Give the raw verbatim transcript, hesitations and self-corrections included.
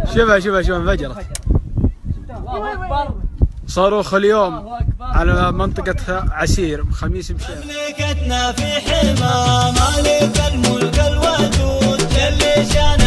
شوفها شوفها شوفها انفجرت. صاروخ اليوم على منطقة عسير خميس مشيط. مملكتنا في حمى مالك الملك الودود جل شان